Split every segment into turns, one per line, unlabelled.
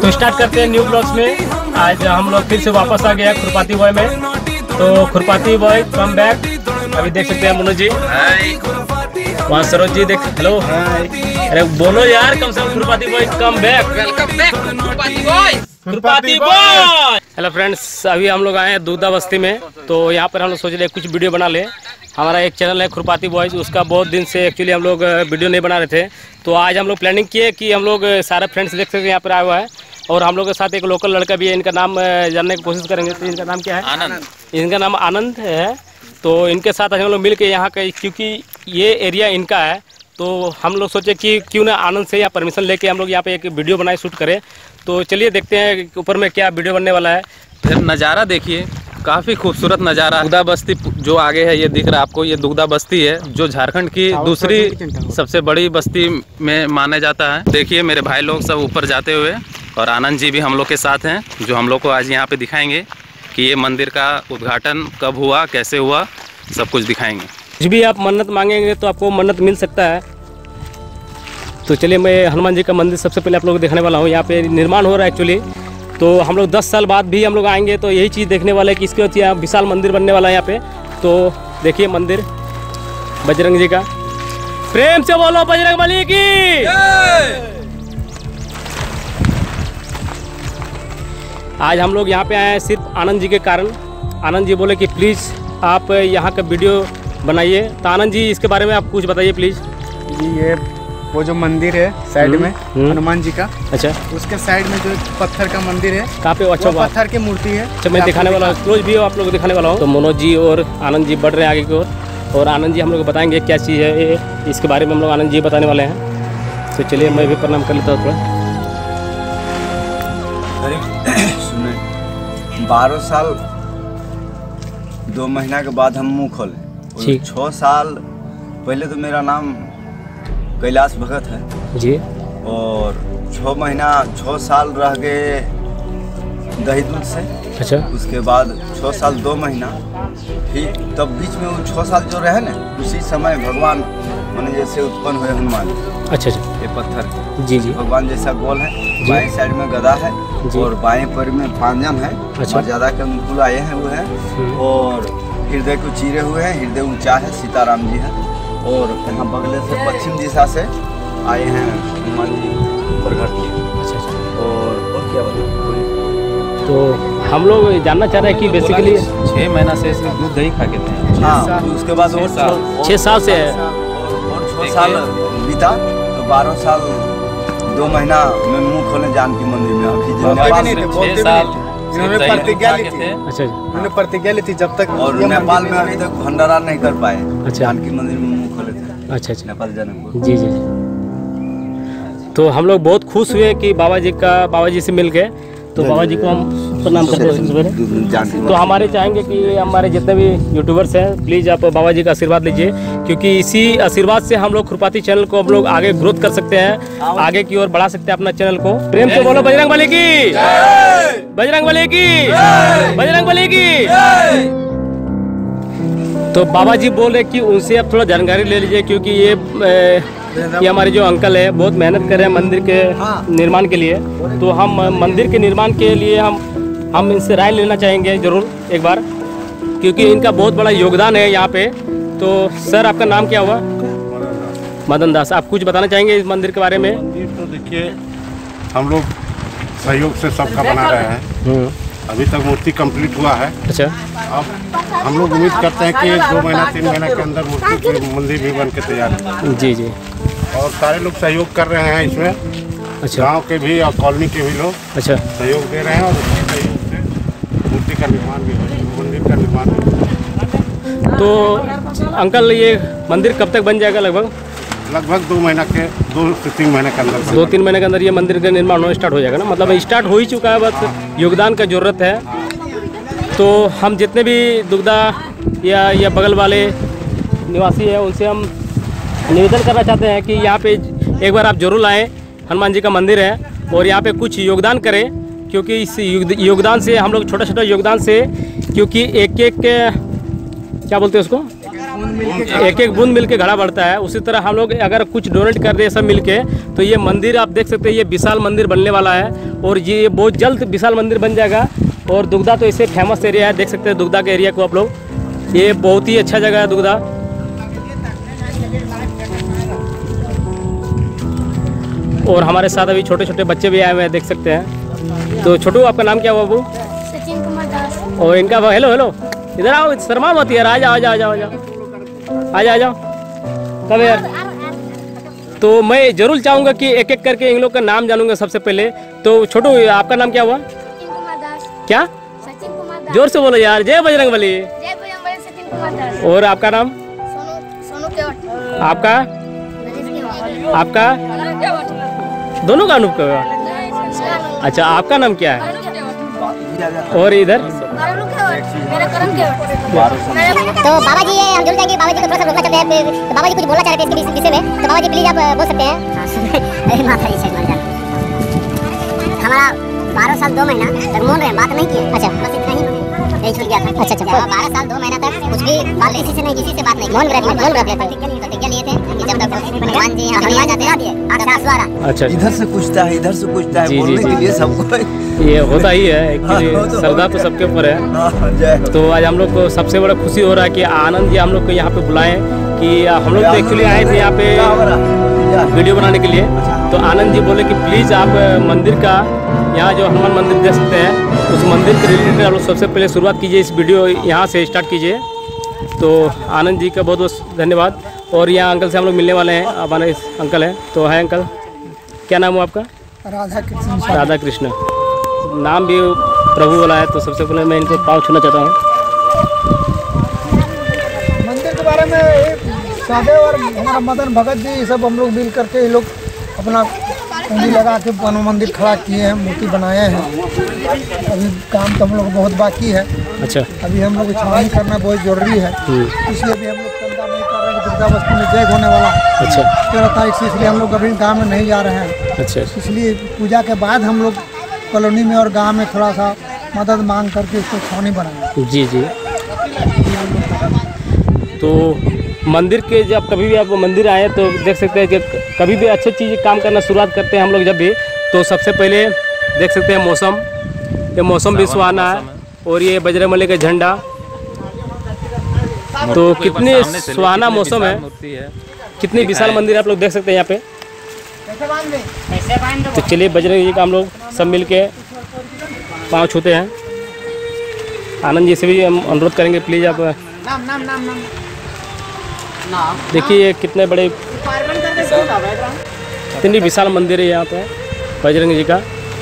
तो स्टार्ट करते हैं न्यू ब्लॉग्स में। आज हम लोग फिर से वापस आ गया खुरपाती बॉय में। तो खुरपाती बॉय कम बैक। अभी देख सकते हैं मनोज जी, वहाँ सरोज जी देख, हेलो, अरे बोलो यार कम से कम, Khurpati boy come back, welcome back Khurpati boy, Khurpati boy. Hello friends, अभी हम लोग आए हैं दुगदा बस्ती में। तो यहाँ पर हम लोग सोच रहे कुछ वीडियो बना ले। हमारा एक चैनल है खुरपाती बॉयज, उसका बहुत दिन से एक्चुअली हम लोग वीडियो नहीं बना रहे थे। तो आज हम लोग प्लानिंग किए कि हम लोग सारे फ्रेंड्स देख सकते हैं यहाँ पर आया हुआ है, और हम लोग के साथ एक लोकल लड़का भी है। इनका नाम जानने की कोशिश करेंगे। तो इनका नाम क्या है? आनंद। इनका नाम आनंद है। तो इनके साथ हम लोग मिल के यहाँ का, क्योंकि ये एरिया इनका है, तो हम लोग सोचे कि क्यों ना आनंद से या परमिशन लेके हम लोग यहाँ पे एक वीडियो बनाए, शूट करें। तो चलिए देखते हैं ऊपर में क्या वीडियो बनने वाला है।
फिर नज़ारा देखिए, काफ़ी खूबसूरत नज़ारा। दुगदा बस्ती जो आगे है ये दिख रहा है आपको, ये दुगदा बस्ती है जो झारखंड की दूसरी सबसे बड़ी बस्ती में माना जाता है। देखिए मेरे भाई लोग सब ऊपर जाते हुए, और आनंद जी भी हम लोग के साथ हैं, जो हम लोग को आज यहाँ पे दिखाएंगे कि ये मंदिर का उद्घाटन कब हुआ, कैसे हुआ, सब कुछ दिखाएंगे।
कुछ भी आप मन्नत मांगेंगे तो आपको मन्नत मिल सकता है। तो चलिए, मैं हनुमान जी का मंदिर सबसे पहले आप लोग देखने वाला हूँ। यहाँ पे निर्माण हो रहा है एक्चुअली। तो हम लोग 10 साल बाद भी हम लोग आएंगे तो यही चीज़ देखने वाले हैं कि इसके यहाँ विशाल मंदिर बनने वाला है यहाँ पे। तो देखिए मंदिर बजरंग जी का, प्रेम से बोलो बजरंग बली की। आज हम लोग यहाँ पे आए हैं सिर्फ आनंद जी के कारण। आनंद जी बोले कि प्लीज़ आप यहाँ का वीडियो बनाइए। तो आनंद जी, इसके बारे में आप कुछ बताइए प्लीज़।
जी, ये वो जो मंदिर है साइड में हनुमान जी का,
अच्छा,
उसके साइड में जो पत्थर का मंदिर है,
कहाँ पे? अच्छा,
पत्थर की मूर्ति है।
अच्छा, मैं दिखाने वाला हूँ, क्लोज भी आप लोग दिखाने वाला हूँ। तो मनोज जी और आनंद जी बढ़ रहे हैं आगे की ओर, और आनंद जी हम लोग बताएंगे क्या चीज़ है ये, इसके बारे में हम लोग आनंद जी बताने वाले हैं। तो चलिए मैं भी प्रणाम कर लेता हूँ थोड़ा।
सुने, 12 साल 2 महीना के बाद हम मुँह खोले। 6 साल पहले तो मेरा नाम कैलाश भगत है
जी,
और 6 साल रह गए दही दूध से।
अच्छा,
उसके बाद 6 साल 2 महीना, फिर तब बीच में वो 6 साल जो रहे ना, उसी समय भगवान माने जैसे उत्पन्न हुए हनुमान।
अच्छा,
ये पत्थर
जी जी,
भगवान जैसा गोल है, बाएं साइड में गदा है और बाएं पैर में पांजन है।
अच्छा,
ज्यादा के अनुकूल आए हैं वो है, और हृदय को चीरे हुए हैं, हृदय ऊंचा है, सीताराम जी है। और यहाँ बगले से पश्चिम दिशा से आए हैं हनुमान जी प्रकट किए।
अच्छा,
और क्या बताएं?
तो हम लोग जानना चाह रहे हैं कि बेसिकली
6 महीना से इसमें दूध दही खा के थे।
हाँ, उसके बाद
6 साल से है,
और 6 साल बीता, तो 12 साल 2 महीना में मुँह खोले जानकी मंदिर में। अभी
6 साल
इन्होंने प्रतिज्ञा ली थी।
अच्छा,
उन्होंने प्रतिज्ञा ली थी जब तक,
और नेपाल में अभी तक भंडारा नहीं कर पाए।
अच्छा,
जानकी मंदिर में मुँह खोले थे।
अच्छा अच्छा,
नेपाल जाने को।
जी जी। तो हम लोग बहुत खुश हुए कि बाबा जी से मिल गए। तो बाबा जी को हम प्रणाम करते हैं। तो हमारे चाहेंगे कि हमारे जितने भी यूट्यूबर्स हैं, प्लीज़ आप बाबा जी का आशीर्वाद लीजिए, क्योंकि इसी आशीर्वाद से हम लोग खुरपाती चैनल को हम लोग आगे ग्रोथ कर सकते हैं, आगे की ओर बढ़ा सकते हैं अपना चैनल को। प्रेम से बोलो बजरंग बली की, बजरंग बली की, बजरंग बली की। तो बाबा जी बोल रहे कि उनसे आप थोड़ा जानकारी ले लीजिए, क्योंकि ये हमारे जो अंकल है बहुत मेहनत कर रहे हैं मंदिर के निर्माण के लिए। तो हम मंदिर के निर्माण के लिए हम इनसे राय लेना चाहेंगे ज़रूर एक बार, क्योंकि इनका बहुत बड़ा योगदान है यहाँ पे। तो सर, आपका नाम क्या हुआ? मदन दास। आप कुछ बताना चाहेंगे इस मंदिर के बारे में?
मंदिर तो देखिए, हम लोग सहयोग से सबका बना रहे हैं। अभी तक मूर्ति कंप्लीट हुआ है। अच्छा, अब हम लोग उम्मीद करते हैं कि 2 महीना 3 महीना के अंदर मूर्ति की मंदिर भी बन के तैयार है।
जी जी।
और सारे लोग सहयोग कर रहे हैं इसमें। अच्छा, गांव के भी और कॉलोनी के भी लोग अच्छा सहयोग दे रहे हैं, और उसी सहयोग से मूर्ति का निर्माण भी हो, मंदिर का निर्माण भी।
तो अंकल, ये मंदिर कब तक बन जाएगा?
लगभग 2 महीना के 2 से 3 महीने के अंदर,
2-3 महीने के अंदर ये मंदिर का निर्माण होना स्टार्ट हो जाएगा ना? मतलब स्टार्ट हो ही चुका है, बस योगदान का ज़रूरत है। तो हम जितने भी दुगदा या बगल वाले निवासी हैं, उनसे हम निवेदन करना चाहते हैं कि यहाँ पे एक बार आप जरूर आएँ। हनुमान जी का मंदिर है, और यहाँ पे कुछ योगदान करें, क्योंकि इस योगदान से हम लोग छोटा योगदान से, क्योंकि एक क्या बोलते हैं उसको, एक एक बूंद मिलके घड़ा बढ़ता है। उसी तरह हम लोग अगर कुछ डोनेट कर दे सब मिलके, तो ये मंदिर आप देख सकते हैं, ये विशाल मंदिर बनने वाला है और ये बहुत जल्द विशाल मंदिर बन जाएगा। और दुगदा तो इससे फेमस एरिया है, देख सकते हैं दुगदा के एरिया को आप लोग, ये बहुत ही अच्छा जगह है दुगदा। और हमारे साथ अभी छोटे छोटे बच्चे भी आए हुए हैं, देख सकते हैं। तो छोटू, आपका नाम क्या हुआ बाबू?
सचिन कुमार दास।
और इनका हेलो हेलो, इधर आओ, शर्मा मत यार, आ जाओ आ जाओ आ जाओ आ जाओ आ जाओ आ जाओ, कब यार। तो मैं जरूर चाहूँगा कि एक एक करके इन लोग का नाम जानूंगा सबसे पहले। तो छोटू, आपका नाम क्या हुआ?
सचिन कुमार दास।
क्या?
सचिन कुमार दास।
जोर से बोलो यार, जय बजरंग बली।
जय बजरंग बली। सचिन कुमार दास।
और आपका नाम?
सोनू केवट।
आपका? आपका दोनों का अनूप का? अच्छा, आपका नाम क्या है? और इधर?
तो बाबा जी हम जुड़ जाएंगे, बाबा जी को थोड़ा सा रोकना चाहते हैं, तो बाबा जी कुछ बोलना चाह रहे थे इसके विषय में, तो बाबा जी प्लीज आप बोल सकते हैं। अरे माता जी से हमारा 12 साल 2 महीना तक मोन रहे, बात नहीं की। अच्छा, बस इतना ही यही छूट गया था। अच्छा, 12 साल 2 महीना तक कुछ भी बात किसी से नहीं, किसी से बात नहीं, मौन व्रत प्रतिज्ञा लिए थे कि जब तक भगवान जी यहाँ जाते हैं।
अच्छा,
इधर से पूछता है, इधर से पूछता है, बोलने के लिए सबको
ये होता ही है, एक्चुअली श्रद्धा तो सबके ऊपर है। तो आज हम लोग को सबसे बड़ा खुशी हो रहा है कि आनंद जी हम लोग को यहाँ पे बुलाएं, कि हम लोग तो एक्चुअली आए थे यहाँ पे वीडियो बनाने के लिए। तो आनंद जी बोले कि प्लीज़ आप मंदिर का, यहाँ जो हनुमान मंदिर देख सकते हैं, उस मंदिर के रिलेटेड आप लोग सबसे पहले शुरुआत कीजिए, इस वीडियो यहाँ से स्टार्ट कीजिए। तो आनंद जी का बहुत बहुत धन्यवाद। और यहाँ अंकल से हम लोग मिलने वाले हैं, हमारे अंकल हैं। तो है अंकल, क्या नाम हो आपका?
राधा कृष्ण।
राधा कृष्ण, नाम भी प्रभु वाला है। तो सबसे पहले मैं इनको पाँव छूना चाहता हूँ।
मंदिर के बारे में सादे और हमारा मदन भगत जी सब हम लोग मिल करके ये लोग अपना पूंजी लगा के मंदिर खड़ा किए हैं, मूर्ति बनाए हैं। अभी काम तो हम लोग बहुत बाकी है।
अच्छा,
अभी हम लोग छावनी करना बहुत जरूरी है, इसलिए भी हम लोग चंदा नहीं कर रहे हैं। दुर्गा बस्ती में जय होने वाला है।
अच्छा,
13 तारीख से, इसलिए हम लोग अभी गाँव में नहीं जा रहे हैं।
अच्छा,
इसलिए पूजा के बाद हम लोग कॉलोनी में और गांव में थोड़ा सा मदद मांग करके उसको छावनी बनाएंगे।
जी जी। तो मंदिर के जब कभी भी आप मंदिर आए तो देख सकते हैं कि कभी भी अच्छी चीज़ काम करना शुरुआत करते हैं हम लोग जब भी, तो सबसे पहले देख सकते हैं मौसम, ये मौसम भी सुहाना है। और ये बजरंगबली का झंडा, तो कितनी सुहाना मौसम है, कितनी विशाल मंदिर आप लोग देख सकते हैं यहाँ पे। तो चलिए बजरंग जी का हम लोग सब मिल के पाँव छूते हैं। आनंद जी से भी हम अनुरोध करेंगे, प्लीज़ आप देखिए कितने बड़े, कितनी विशाल मंदिर है यहाँ पे बजरंग जी का।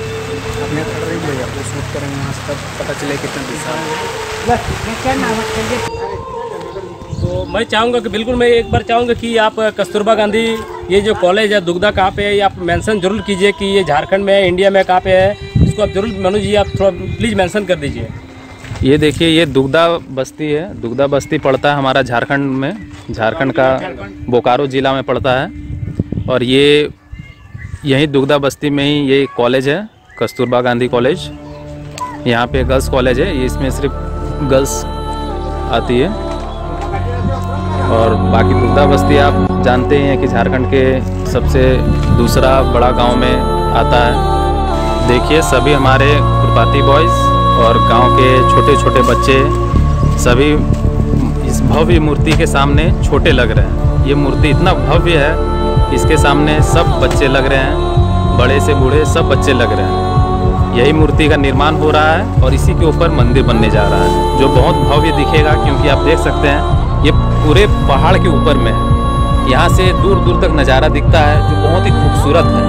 तो मैं चाहूँगा कि बिल्कुल, मैं एक बार चाहूँगा कि आप कस्तूरबा गांधी ये जो कॉलेज है दुगदा कहाँ पे है, ये आप मेंशन जरूर कीजिए कि ये झारखंड में है, इंडिया में कहाँ पे है, इसको आप जरूर मनोज जी आप थोड़ा प्लीज़ मेंशन कर दीजिए।
ये देखिए, ये दुगदा बस्ती है। दुगदा बस्ती पड़ता है हमारा झारखंड में, झारखंड का बोकारो ज़िला में पड़ता है। और ये यही दुगदा बस्ती में ही ये कॉलेज है, कस्तूरबा गांधी कॉलेज। यहाँ पे गर्ल्स कॉलेज है, ये इसमें सिर्फ गर्ल्स आती है। और बाकी दुगदा बस्ती आप जानते हैं कि झारखंड के सबसे दूसरा बड़ा गांव में आता है। देखिए, सभी हमारे खुरपाती बॉयज़ और गांव के छोटे छोटे बच्चे सभी इस भव्य मूर्ति के सामने छोटे लग रहे हैं। ये मूर्ति इतना भव्य है, इसके सामने सब बच्चे लग रहे हैं, बड़े से बूढ़े सब बच्चे लग रहे हैं। यही मूर्ति का निर्माण हो रहा है और इसी के ऊपर मंदिर बनने जा रहा है, जो बहुत भव्य दिखेगा, क्योंकि आप देख सकते हैं ये पूरे पहाड़ के ऊपर में है। यहाँ से दूर दूर तक नज़ारा दिखता है, जो बहुत ही खूबसूरत है।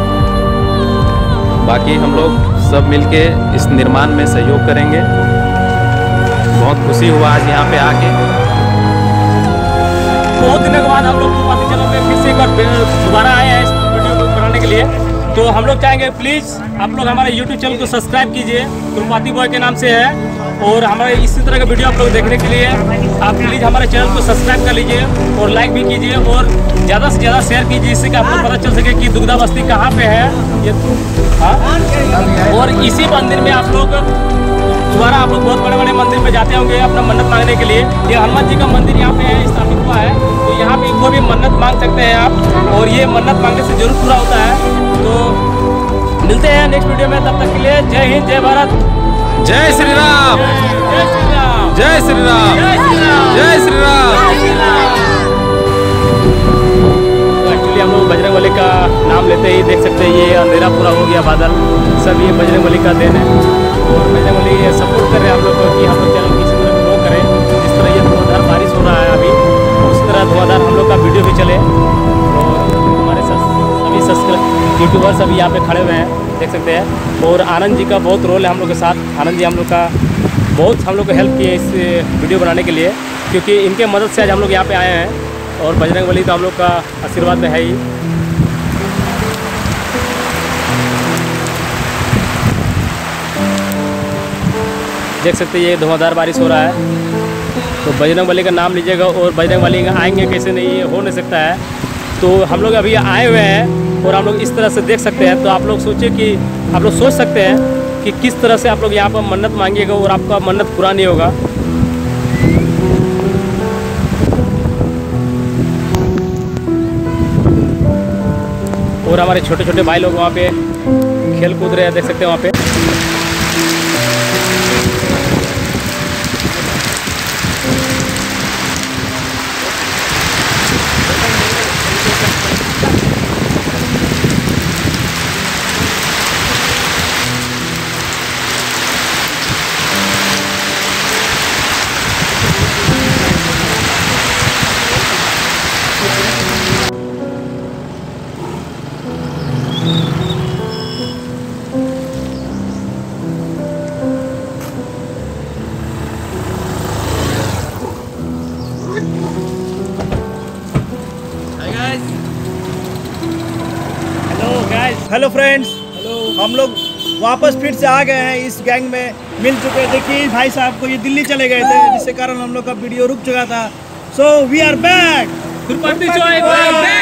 बाकी हम लोग सब मिलके इस निर्माण में सहयोग करेंगे। बहुत खुशी हुआ आज यहाँ पे आके।
बहुत दिनों के बाद हम लोग खुरपाती चैनल में फिर से एक बार दोबारा आए हैं इस वीडियो को बनाने के लिए। तो हम लोग चाहेंगे प्लीज़ आप लोग हमारे यूट्यूब चैनल को सब्सक्राइब कीजिए, खुरपाती बॉय के नाम से है। और हमारे इसी तरह के वीडियो आप लोग देखने के लिए आप प्लीज़ हमारे चैनल को सब्सक्राइब कर लीजिए और लाइक भी कीजिए और ज़्यादा से ज़्यादा शेयर कीजिए, जिससे कि आपको पता चल सके कि दुगदा बस्ती कहाँ पे है ये। हाँ, और इसी मंदिर में आप लोग दोबारा आप लोग बहुत बड़े बड़े मंदिर में जाते होंगे अपना मन्नत मांगने के लिए। ये हनुमान जी का मंदिर यहाँ पे है, स्थापित हुआ है, तो यहाँ पे कोई भी मन्नत मांग सकते हैं आप, और ये मन्नत मांगने से जरूर पूरा होता है। तो मिलते हैं नेक्स्ट वीडियो में, तब तक के लिए जय हिंद, जय भारत,
जय श्री राम,
जय श्री राम,
जय श्री राम,
जय श्री राम,
जय श्री राम।
एक्चुअली हम लोग बजरंग बली का नाम लेते ही देख सकते हैं ये अंधेरा पूरा हो गया, बादल सब ये बजरंग बली का देन है। और बजरंग बली सपोर्ट कर रहे हैं हम लोग को कि हम लोग चैनल किसी तरह ग्रो करें। जिस तरह ये धुआंधार बारिश हो रहा है अभी, उस तरह धुआंधार हम लोग का वीडियो भी चले। और हमारे सभी सब्सक्राइब यूट्यूबर्स अभी यहाँ पे खड़े हुए हैं, देख सकते हैं। और आनंद जी का बहुत रोल है हम लोग के साथ। आनंद जी हम लोग का बहुत हम लोग को हेल्प किए इस वीडियो बनाने के लिए, क्योंकि इनके मदद से आज हम लोग यहाँ पे आए हैं। और बजरंग बली तो हम लोग का आशीर्वाद में है ही। देख सकते हैं ये धुआंधार बारिश हो रहा है, तो बजरंग बली का नाम लीजिएगा। और बजरंग बली आएंगे कैसे नहीं, ये हो नहीं सकता है। तो हम लोग अभी आए हुए हैं और हम लोग इस तरह से देख सकते हैं। तो आप लोग सोचिए कि आप लोग सोच सकते हैं कि किस तरह से आप लोग यहाँ पर मन्नत मांगिएगा और आपका मन्नत पूरा नहीं होगा। और हमारे छोटे छोटे भाई लोग वहाँ पे खेल कूद रहे हैं, देख सकते हैं वहाँ पे।
हेलो फ्रेंड्स, हम लोग वापस फिर से आ गए हैं इस गैंग में, मिल चुके हैं। देखिए भाई साहब को ये दिल्ली चले गए थे, जिसके कारण हम लोग का वीडियो रुक चुका था। So we are back.
खुरपाती